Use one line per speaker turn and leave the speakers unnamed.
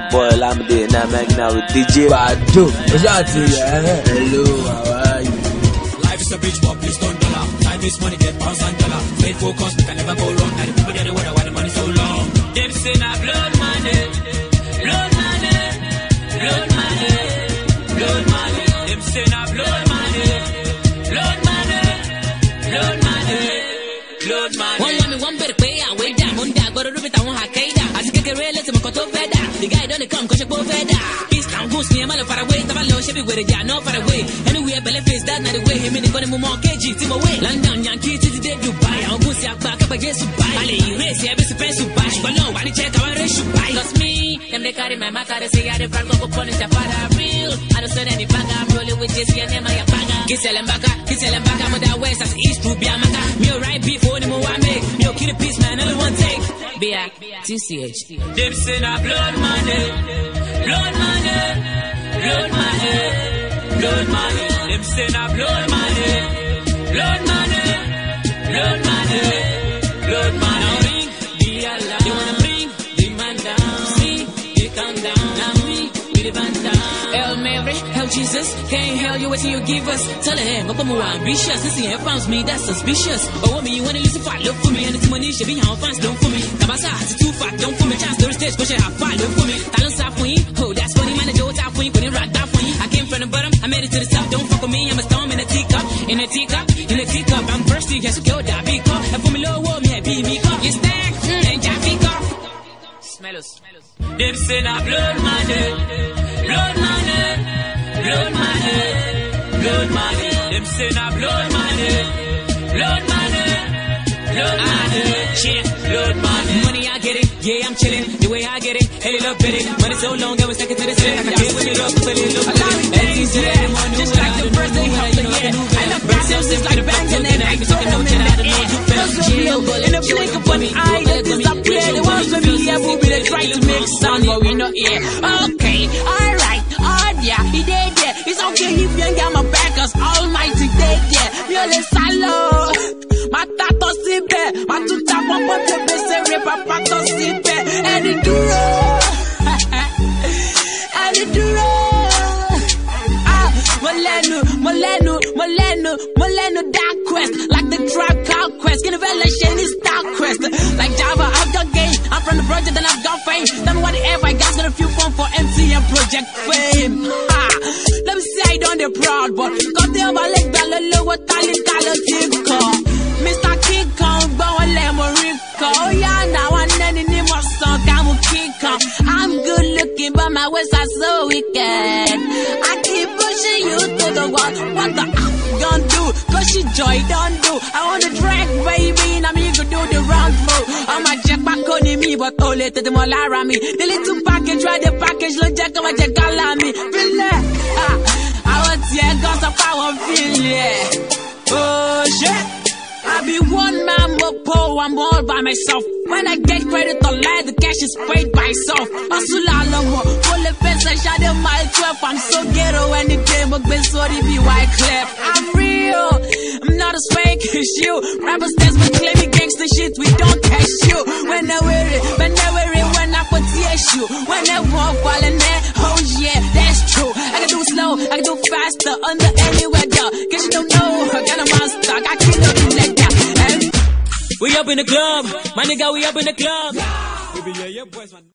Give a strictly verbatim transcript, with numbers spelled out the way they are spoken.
boy Lamde, and I'm hanging out with D J
Badu. Hello, how are you?
Life is a bitch, but please don't dollar. Time is money, get pounds and dollar. Stay focused, we can never go wrong. Now the people there, they wonder why the money so long. Them say na blood money, blood money, blood money, blood money. Them say na blood money, blood money, blood money, blood money.
One woman, one better pay out, way down, one down, go to Rubita, one Hakeda. I just get a real little Makoto Veda. The guy don't come, cause you're both Veda. Peace down, goose, me, I'm all far away. Tavalo, she be with it, yeah, no far away. Anywhere, belly face, that's not the way. Him in the corner, more K G, team away. London, Yankee, to the day, Dubai. I'm goose, yeah, back up against Dubai. I lay race, yeah, best friends to buy. But no, I check how I race you buy. Cause me, them they carry my maca, they say, I the front of punish the father real. I don't send any bag, I'm rolling with Jesse and Emma, your bagger. Kiss them back, kiss them back, I'm on that west, that's east to be a maca. Me, right before them, I make. Yo, kill the peace, man, only one take. B I T C H.
Them say na blood money, blood money, blood money, blood money. Them say na blood money, blood money, blood money, blood money. Now ring the alarm. They wanna bring the man down. See, they come down. Now me, we the band down.
Hail Mary, hail Jesus, can't hail you waiting you give us. Tell him, I'm more ambitious. Listen, here found me, that's suspicious. But what me, you wanna listen for, look for me. And it's money, should be how fans don't for me. Kabasa, it's too far, don't for me. Chance, there is stage, push it, have fun, look for me. Talent stop for you, oh, that's funny, man, the joke out for you, couldn't rock that for you. I came from the bottom, I made it to the top, don't fuck with me, I'm a storm in a teacup, in a teacup, in a teacup. I'm thirsty, yes, you killed that big cup. And for me, low, whoa, me, be me, cup. You stack, mm, and Jack, big cup. Smell us, smell us.
Them say na blood money, blood money, blood money, blood money. Them say na blood money, blood money, blood money, yeah, blood money.
Money, I get it, yeah, I'm chilling. The way I get it, hey, love it. Money so long, I was stuck into the ceiling. I can get with it up, but it look good. Everything's yeah, just like the first day of the year. I love myself just like banging and I so I'm in the air. In the blink of an eye, they disappear. The ones with me here will be they try to make sound, but we not here. Okay, alright, oh yeah, he did there. It's okay if you ain't got my back, cause Almighty did there. Viole salo, matato sipe, matuta pompo tepe sere papato sipe. And it duro, and it duro. Ah, Molenu, Molenu, Molenu, Molenu dark quest, like the trap cow quest. Get a revelation is dark quest, like Java. I've got game. I'm from the project and I've got fame. Tell me whatever I got, got a few fun for M C and Project Fame. Ah, let me see I done the proud, but got the over leg dollar lower tally dollar tico. Mister King Kong, Bowen Lemon Rico. Oh yeah, now I'm any name of song, I'm a King Kong. I'm good looking, but my ways are so wicked. I keep pushing you to the wall. What the f gonna do? Cause she joy don't do. I wanna drag, baby, and I'm here to do the round move. I'm a jack back on me, but all it to the molara me. The little package, try the package, look jack on my jack me. Relax. Ah, I want yeah, cause of power feel, yeah. Oh shit. I be one man mopo, I'm all by myself. When I get credit or lie, the cash is paid by itself. Asulalomo, full of fence, I shot in my twelve. I'm so ghetto when the game of been sorry be white clip. I'm real, I'm not as fake as you. Rappers test me claiming gangster shit, we don't cash you. When I wear it, when I wear it, when I put the issue. When I walk while in there, oh yeah, that's true. I can do slow, I can do faster, under any weather. Cause you don't know, I got a monster, I can't do it like that.
We up in the club, my nigga, we up in the club.